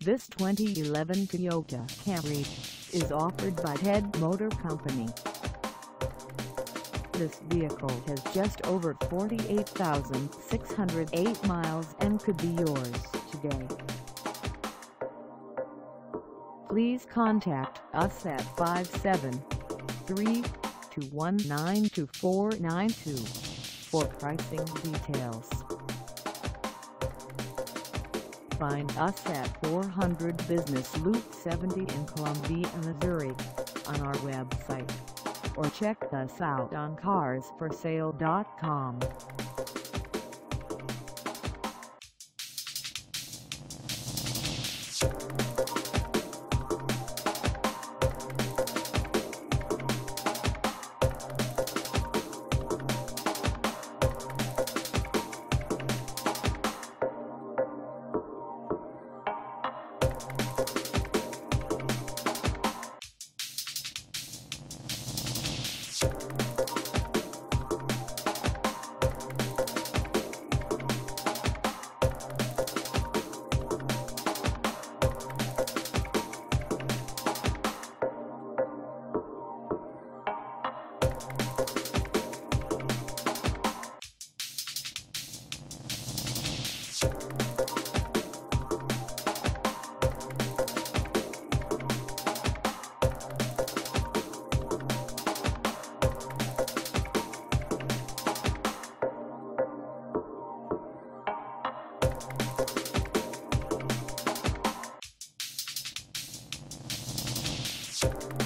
This 2011 Toyota Camry is offered by Ted Motor Company. This vehicle has just over 48,608 miles and could be yours today. Please contact us at 573-219-2492 for pricing details. Find us at 400 Business Loop 70 in Columbia, Missouri, on our website, or check us out on carsforsale.com. You